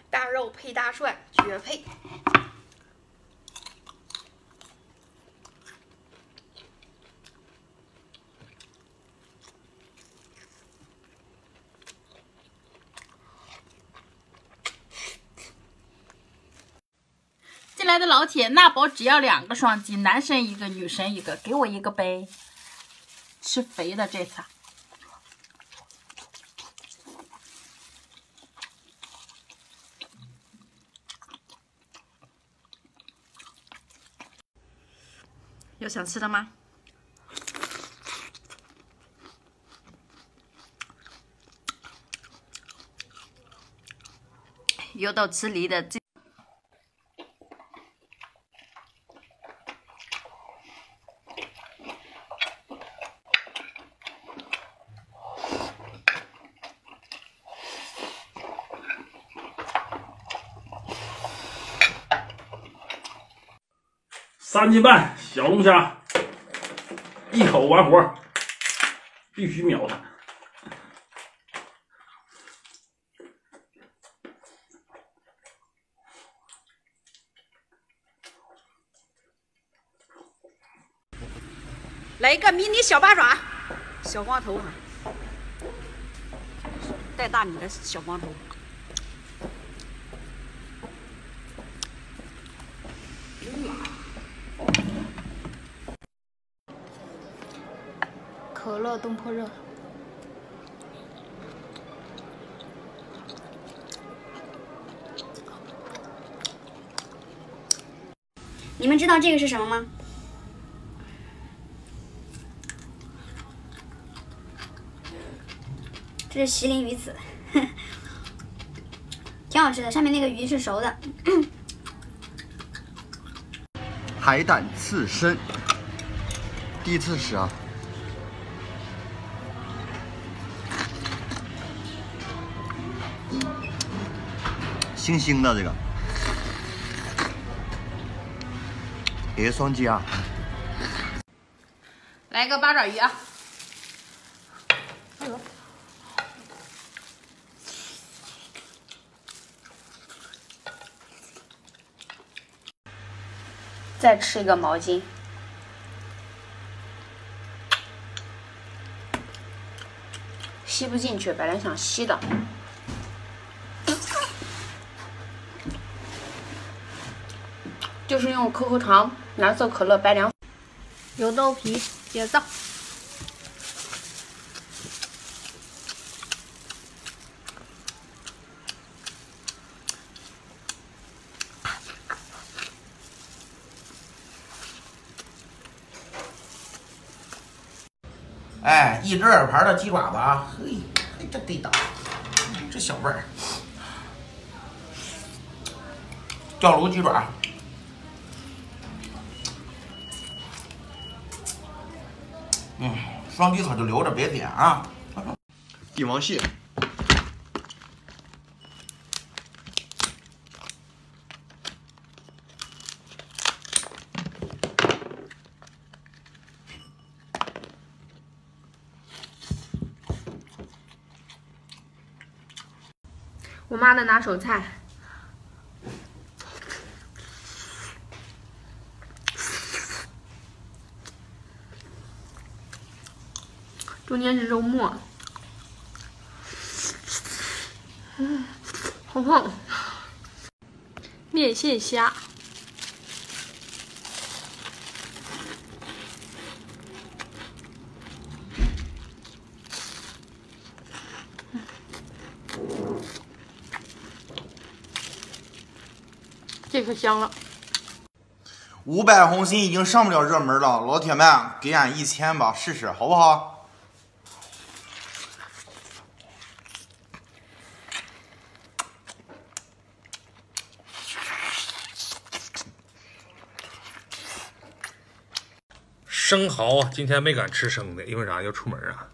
大肉配大蒜，绝配。 进来的老铁，那宝只要2个双击，男神1个，女神1个，给我1个呗。吃肥的这次。有想吃的吗？有到吃梨的这。 3斤半小龙虾，一口完活，必须秒它。 来一个迷你小八爪，小光头哈，带大米的小光头。可乐冻破热。 你们知道这个是什么吗？这是麒麟鱼子，挺好吃的。上面那个鱼是熟的。 海胆刺身，第一次吃啊！腥腥的这个，也是双击啊！ 来个八爪鱼啊！再吃一个毛巾。吸不进去，本来想吸的。就是用可口糖、蓝色可乐、白凉。油豆皮结账。 哎，一只耳盘的鸡爪子啊，嘿，这地道，这小味儿。吊炉鸡爪，双击可就留着别点啊。 帝王蟹， 我妈的拿手菜。中间是肉末，好胖。面线虾，这可香了。 500红心已经上不了热门了，老铁们给俺1000吧，试试好不好？ 生蚝啊，今天没敢吃生的，因为啥？要出门啊。